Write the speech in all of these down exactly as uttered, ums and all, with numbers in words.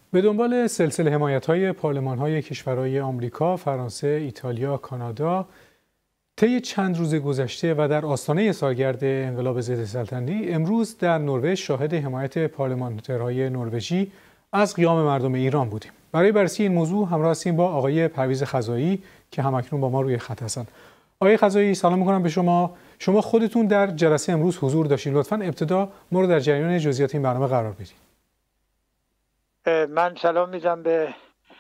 به دنبال سلسله حمایت‌های پارلمان‌های کشورهای آمریکا، فرانسه، ایتالیا، کانادا طی چند روز گذشته و در آستانه سالگرد انقلاب ضد سلطنتی، امروز در نروژ شاهد حمایت پارلمانترهای نروژی از قیام مردم ایران بودیم. برای بررسی این موضوع همراه هستیم با آقای پرویز خزایی که همکنون با ما روی خط هستند. آقای خزایی، سلام می‌کنم به شما. شما خودتون در جلسه امروز حضور داشتید. لطفاً ابتدا ما رو در جریان جزئیات این برنامه قرار بدید. من سلام میدم به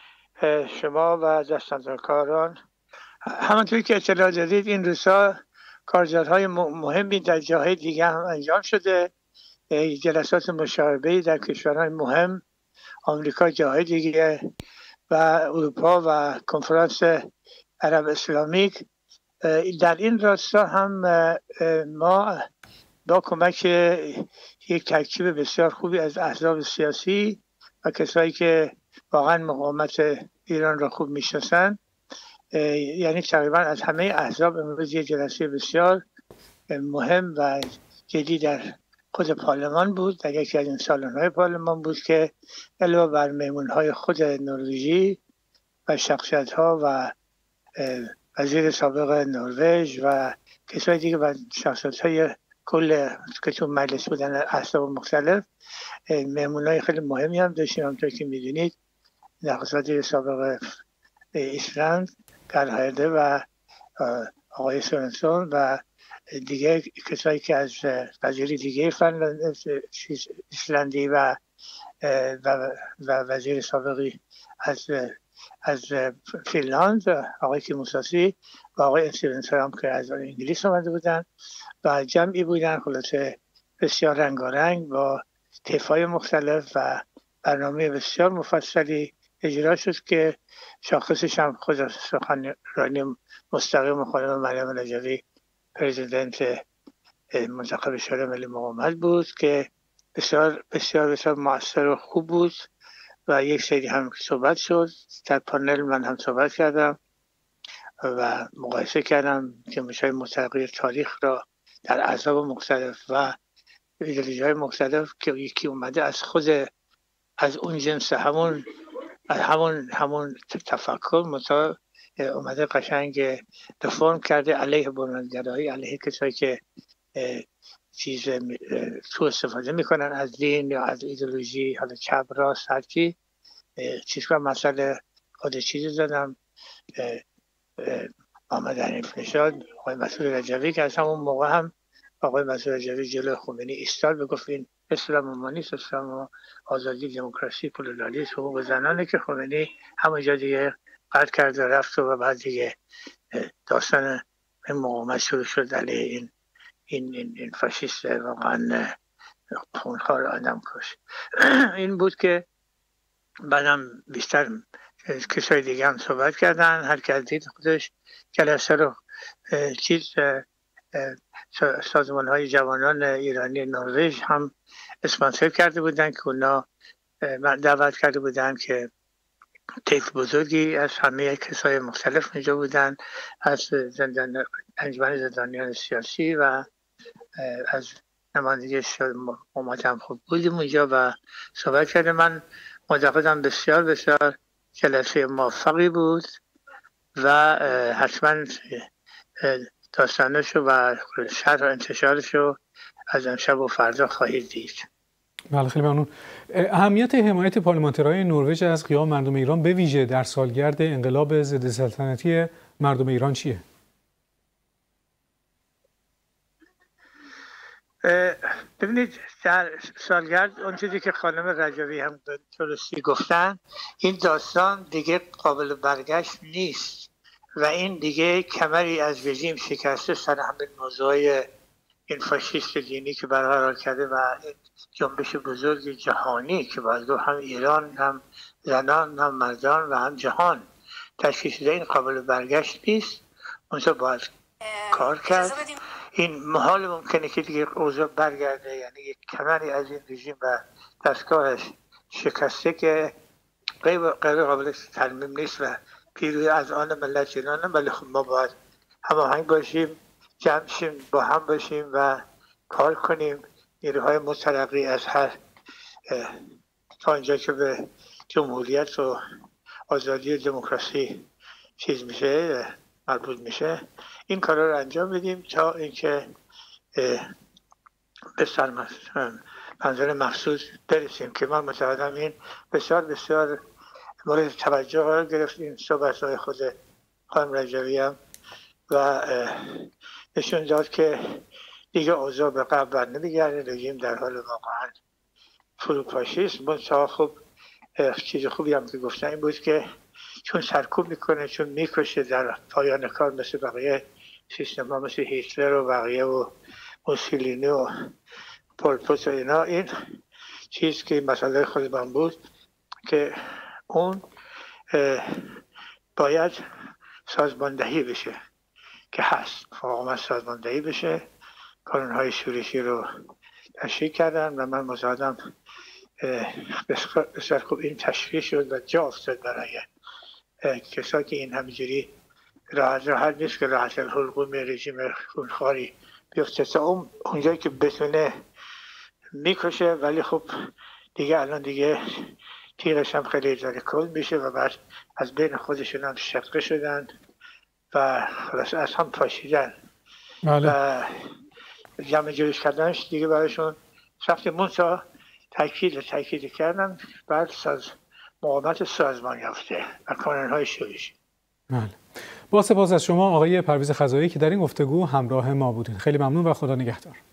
شما و دستاندرکاران. همانطوری که اطلاع دادید این روزها کارزارهای مهمی در جاهای دیگه هم انجام شده. جلسات مشاوره‌ای در کشورهای مهم، آمریکا، جاهای دیگه و اروپا و کنفرانس عرب اسلامیک. در این راستا هم ما با کمک یک ترکیب بسیار خوبی از احزاب سیاسی و کسایی که واقعا مقاومت ایران را خوب میشناسن، یعنی تقریبا از همه احزاب امروز یک جلسه بسیار مهم و جدی در خود پارلمان بود، در یکی از این سالن‌های پارلمان بود که علاوه بر مهمون‌های خود نروژی و شخصیت‌ها و وزیر سابق نروژ و کسای دیگه و شخصیت‌های کل که تو مجلس بودن احزاب مختلف، مهمونای خیلی مهمی هم داشتیم. همونطور که میدونید نخست وزیر سابق ایسلند گرهرده و آقای سورنسون و دیگه کسایی که از وزیر دیگه فنلاند ایسلندی و و, و وزیر سابقی از از فنلاند آقای کیموساسی و آقای استیونسون هم که از انگلیس آمده بودن و جمعی بودن خلاصه بسیار رنگارنگ با طیف‌های مختلف و برنامه بسیار مفصلی اجرا شد که شاخصش هم خود سخنرانی مستقیم خانم مریم رجوی پرزیدنت منتخب شورای ملی مقاومت بود که بسیار بسیار بسیار مؤثر و خوب بود و یک سری هم صحبت شد. در پانل من هم صحبت کردم و مقایسه کردم که جنبش‌های متغیر تاریخ را در احزاب مختلف و ایدئولوژی‌های مختلف که یکی اومده از خود از اون جنس همون همون همون تفکر متا اومده قشنگ رفرم کرده علیه بنیانگرایی، علیه کسایی که چیز تو استفاده میکنن از دین یا از ایدئولوژی، حالا چپ راست هر کی چیز که مسئله خود چیزی زدم محمد حنیف نژاد، آقای مسعود رجوی که از همون موقع هم آقای مسعود رجوی جلوی خمینی ایستاد بگفت این اسلام اومانیست، اسلام آزادی، دموکراسی، پلورالیسم، حقوق زنانه که خمینی همونجا دیگه قطع کرد و رفت و بعد دیگه داستان مقاومت شروع شد علیه این این این, این فاشیست واقعا خونخوار آدم کش. این بود که بعدم بیشتر کسای دیگه هم صحبت کردن، هر که دید خودش جلسه رو چیز سازمان های جوانان ایرانی نروژ هم اسپانسر کرده بودن که اونا دعوت کرده بودن که طیف بزرگی از همه کسای مختلف اینجا بودن، از زندان انجمن زندانیان سیاسی و از نمایندگی حکومت هم خوب بودیم اونجا و صحبت کرده. من معتقدم بسیار بسیار جلسه موفقی بود و حتما داستانشو و شرح و انتشارشو از امشب و فردا خواهید دید. بله، خیلی ممنون. اهمیت حمایت پارلمانترهای نروژ از قیام مردم ایران به ویژه در سالگرد انقلاب ضد سلطنتی مردم ایران چیه؟ ببینید در سالگرد اون چیزی که خانم رجوی هم درستی گفتن، این داستان دیگه قابل برگشت نیست و این دیگه کمری از رژیم شکسته سر همین موضوع این فاشیست دینی که برقرار کرده و این جنبش بزرگ جهانی که باید هم ایران هم زنان هم مردان و هم جهان تشکیل شده، این قابل برگشت نیست. اونجا باید کار کرد. این محال ممکنه که دیگه اوضاع برگرده، یعنی یک کمری از این رژیم و دستگاهش شکسته که غیر قابل ترمیم نیست و پیروی از آن ملت ایرانه. ولی خب ما باید هماهنگ باشیم، جمع شیم، با هم باشیم و کار کنیم. نیروهای مترقی از هر تا اینجا که به جمهوریت و آزادی و دموکراسی چیز میشه، مربوط میشه. این کارا رو انجام بدیم تا اینکه به سر منظر مقصود برسیم که من متعهدم این بسیار بسیار مورد توجه قرار گرفت این صحبت‌های خود خانم رجبی هم و نشون داد که دیگه اوضاع به قبل بر نمیگرده، رژیم در حال واقعا فروپاشی است. منتها خب چیز خوبی هم که گفتن این بود که چون سرکوب میکنه، چون میکشه در پایان کار مثل بقیه سیستم ها، مثل هیتلر و بقیه و موسولینی و پول پوت و اینا، این چیز که مسئله خود من بود که اون باید سازماندهی بشه که هست، واقعا سازماندهی بشه. قانون‌های شورشی رو تشریح کردن و من مزادم بسیار خوب این تشریح شد و جا افتاد برای کسایی که این همینجوری راحت راحت نیست که راحت الحلقوم رژیم خونخواری بیفته تا اون اونجایی که بتونه میکشه، ولی خب دیگه الان دیگه تیرش هم خیلی داره کل میشه و بعد از بین خودشون هم شقه شدن و خلاص از هم پاشیدن و جمع جوش کردنش دیگه برایشون سخت. منتها تاکید و تاکید کردن بعد ساز مقاومت سازمان یافته و کانون‌های شورشی. بله. با سپاس از شما آقای پرویز خزایی که در این گفتگو همراه ما بودید. خیلی ممنون و خدا نگهدار.